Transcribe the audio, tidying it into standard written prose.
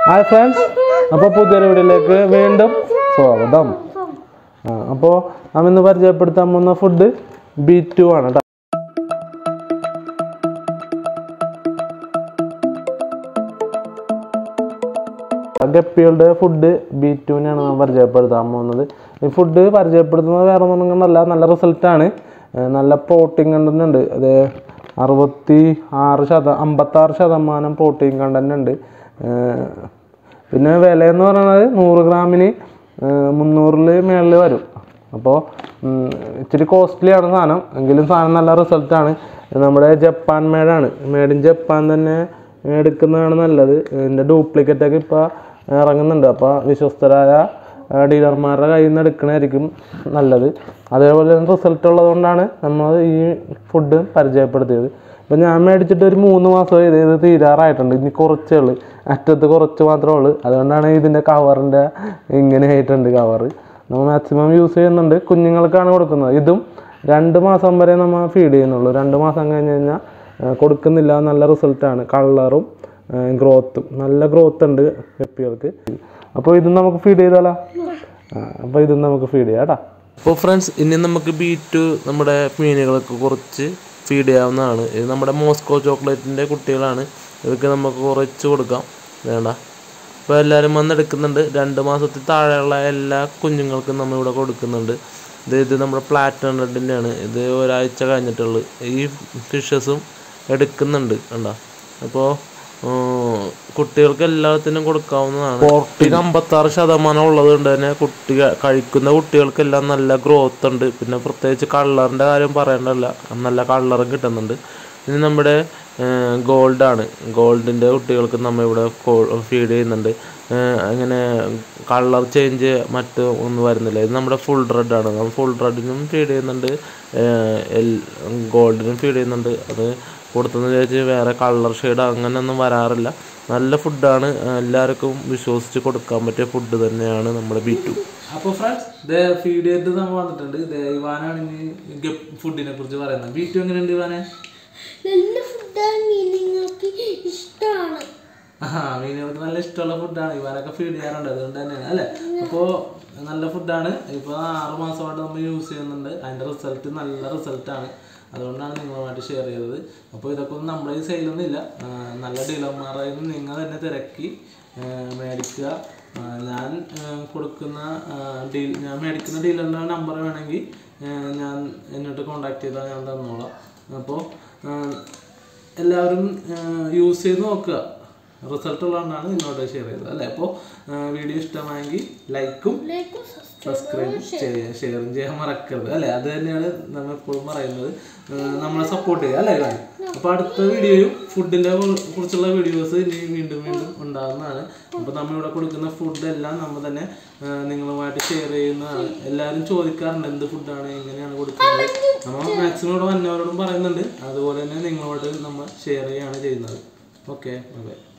Hi friends, അപ്പോൾ പുതിയൊരു വീഡിയോയിലേക്ക് വീണ്ടും സ്വാഗതം. അപ്പോൾ നാം ഇന്ന് പരിചയപ്പെടുത്താൻ പോകുന്ന ഫുഡ് B2 ആണ് കേട്ടോ. ഗപ്പികളുടെ ഫുഡ് B2-നെയാണ് നാം പരിചയപ്പെടുത്താൻ പോകുന്നത്. ഈ ഫുഡ് പരിചയപ്പെടുത്തുന്നത് വേറെ ഒന്നും കൊണ്ടല്ല, നല്ല റിസൾട്ടാണ്. നല്ല പ്രോട്ടീൻ കണ്ടന്റ് ഉണ്ട്. അത് 56% പ്രോട്ടീൻ കണ്ടന്റ് ഉണ്ട്. പിന്നെ വില എന്ന് പറയുന്നത് 100 ഗ്രാമിന് 300 മേളിൽ വരും. അപ്പോൾ ഇച്ചിരി കോസ്റ്റ്ലിയാണ് സാധനം, എങ്കിലും സാധനം നല്ല റിസൾട്ടാണ്. നമ്മുടെ ജപ്പാൻ മെയ്ഡ് ഇൻ ജപ്പാൻ തന്നെ എടുക്കുന്നതാണ് നല്ലത്. ഇതിൻ്റെ ഡ്യൂപ്ലിക്കേറ്റൊക്കെ ഇപ്പോൾ ഇറങ്ങുന്നുണ്ട്. അപ്പോൾ വിശ്വസ്തരായ ഡീലർമാരുടെ കയ്യിൽ നിന്ന് എടുക്കണമായിരിക്കും നല്ലത്. അതേപോലെ റിസൾട്ട് ഉള്ളതുകൊണ്ടാണ് നമ്മൾ ഈ ഫുഡ് പരിചയപ്പെടുത്തിയത്. ഇപ്പം ഞാൻ മേടിച്ചിട്ട് ഒരു 3 മാസം ഇത് തീരാറായിട്ടുണ്ട്. ഇനി കുറച്ചേ ഉള്ളൂ, അറ്റത്ത് കുറച്ച് മാത്രമേ ഉള്ളൂ. അതുകൊണ്ടാണ് ഇതിൻ്റെ കവറിൻ്റെ ഇങ്ങനെ ആയിട്ടുണ്ട്. കവറ് നമ്മൾ മാക്സിമം യൂസ് ചെയ്യുന്നുണ്ട്. കുഞ്ഞുങ്ങൾക്കാണ് കൊടുക്കുന്നത്. ഇതും 2 മാസം വരെ നമ്മൾ ഫീഡ് ചെയ്യുന്നുള്ളൂ. 2 മാസം കഴിഞ്ഞ് കഴിഞ്ഞാൽ കൊടുക്കുന്നില്ല. നല്ല റിസൾട്ടാണ്. കളറും ഗ്രോത്തും നല്ല ഗ്രോത്ത് ഉണ്ട് ഗപ്പികൾക്ക്. അപ്പോൾ ഇതും നമുക്ക് ഫീഡ് ചെയ്താലോ? അപ്പോൾ ഇതും നമുക്ക് ഫീഡ് ചെയ്യാം കേട്ടോ. അപ്പോൾ ഫ്രണ്ട്സ്, ഇനി നമുക്ക് B2 നമ്മുടെ മീനുകൾക്ക് കുറച്ച് ഫീഡ് ചെയ്യാവുന്നതാണ്. ഇത് നമ്മുടെ മോസ്കോ ചോക്ലേറ്റിൻ്റെ കുട്ടികളാണ്. ഇതൊക്കെ നമുക്ക് കുറച്ച് കൊടുക്കാം, വേണ്ട. അപ്പോൾ എല്ലാവരും വന്നെടുക്കുന്നുണ്ട്. 2 മാസത്തിൽ താഴെയുള്ള എല്ലാ കുഞ്ഞുങ്ങൾക്കും നമ്മളിവിടെ കൊടുക്കുന്നുണ്ട്. ഇത് നമ്മുടെ പ്ലാറ്റിനം റെഡിൻ്റെയാണ്. ഇത് ഒരാഴ്ച കഴിഞ്ഞിട്ടുള്ളൂ. ഈ ഫിഷസും എടുക്കുന്നുണ്ട്, കണ്ടോ. അപ്പോൾ കുട്ടികൾക്ക് എല്ലാത്തിനും കൊടുക്കാവുന്നതാണ്. 56% ഉള്ളത് കൊണ്ട് തന്നെ കഴിക്കുന്ന കുട്ടികൾക്കെല്ലാം നല്ല ഗ്രോത്ത് ഉണ്ട്. പിന്നെ പ്രത്യേകിച്ച് കളറിൻ്റെ കാര്യം പറയേണ്ടല്ല, നല്ല കളറും കിട്ടുന്നുണ്ട്. ഇനി നമ്മുടെ ഗോൾഡാണ്. ഗോൾഡിൻ്റെ കുട്ടികൾക്ക് നമ്മളിവിടെ ഫീഡ് ചെയ്യുന്നുണ്ട്. അങ്ങനെ കളർ ചേഞ്ച് ഒന്നും വരുന്നില്ല. ഇത് നമ്മുടെ ഫുൾ റെഡാണ്. നമ്മൾ ഫുൾ റെഡിനും ഫീഡ് ചെയ്യുന്നുണ്ട്, ഗോൾഡിനും ഫീഡ് ചെയ്യുന്നുണ്ട്. അത് കൊടുത്തെന്ന് വിചാരിച്ച് വേറെ കളർ ഷെയ്ഡ് അങ്ങനെയൊന്നും വരാറില്ല. നല്ല ഫുഡാണ്. എല്ലാവർക്കും വിശ്വസിച്ച് കൊടുക്കാൻ പറ്റിയ ഫുഡ് തന്നെയാണ് നമ്മുടെ B2. അപ്പോൾ ഫ്രണ്ട്സ്, ഫീഡ് ചെയ്തിട്ട് നമ്മൾ വന്നിട്ടുണ്ട്. ഇവാനാണ് ഇനി ഫുഡിനെ കുറിച്ച് പറയുന്നത്. B2 എങ്ങനെയുണ്ട് ഇവാനെ? നല്ല ഫുഡാണ്, മീനുകൾക്ക് ഇഷ്ടമാണ്. മീനുകൾക്ക് നല്ല ഇഷ്ടമുള്ള ഫുഡാണ്. ഇവാനൊക്കെ ഫീഡ് ചെയ്യാറുണ്ട്, അതുകൊണ്ട് തന്നെയാണ് അല്ലേ. അപ്പോൾ നല്ല ഫുഡാണ്. ഇപ്പോൾ 6 മാസമായിട്ട് നമ്മൾ യൂസ് ചെയ്യുന്നുണ്ട്. അതിൻ്റെ റിസൾട്ട് നല്ല റിസൾട്ടാണ്. അതുകൊണ്ടാണ് നിങ്ങളുമായിട്ട് ഷെയർ ചെയ്തത്. അപ്പോൾ ഇതൊക്കെ ഒന്നും നമ്മുടെ ഈ സെയിലൊന്നുമില്ല. നല്ല ഡീലർമാരായി നിങ്ങൾ തന്നെ തിരക്കി മേടിക്കുക. ഞാൻ മേടിക്കുന്ന ഡീലറിൻ്റെ നമ്പർ വേണമെങ്കിൽ ഞാൻ എന്നോട്ട് കോൺടാക്ട് ചെയ്താൽ ഞാൻ തന്നോളാം. അപ്പോൾ എല്ലാവരും യൂസ് ചെയ്ത് നോക്കുക. റിസൾട്ട് ഉള്ളതുകൊണ്ടാണ് നിന്നോട്ട് ഷെയർ ചെയ്തത് അല്ലേ. അപ്പോൾ വീഡിയോ ഇഷ്ടമായെങ്കിൽ ലൈക്കും സബ്സ്ക്രൈബും ഷെയറും ചെയ്യാൻ മറക്കരുത് അല്ലേ. അത് തന്നെയാണ് നമ്മൾ എപ്പോഴും പറയുന്നത്. നമ്മളെ സപ്പോർട്ട് ചെയ്യുക അല്ലേ കാര്യം. അപ്പോൾ അടുത്ത വീഡിയോയും ഫുഡിൻ്റെ കുറിച്ചുള്ള വീഡിയോസ് ഇനി വീണ്ടും ഉണ്ടാകുന്നതാണ്. അപ്പോൾ നമ്മളിവിടെ കൊടുക്കുന്ന ഫുഡെല്ലാം നമ്മൾ തന്നെ നിങ്ങളുമായിട്ട് ഷെയർ ചെയ്യുന്നതാണ്. എല്ലാവരും ചോദിക്കാറുണ്ട് എന്ത് ഫുഡാണ്, എങ്ങനെയാണ് കൊടുക്കുന്നത്. നമ്മൾ മാക്സിമം ഇവിടെ വന്നവരോടും പറയുന്നുണ്ട്. അതുപോലെ തന്നെ നിങ്ങളോട് നമ്മൾ ഷെയർ ചെയ്യുകയാണ് ചെയ്യുന്നത്. Okay, by.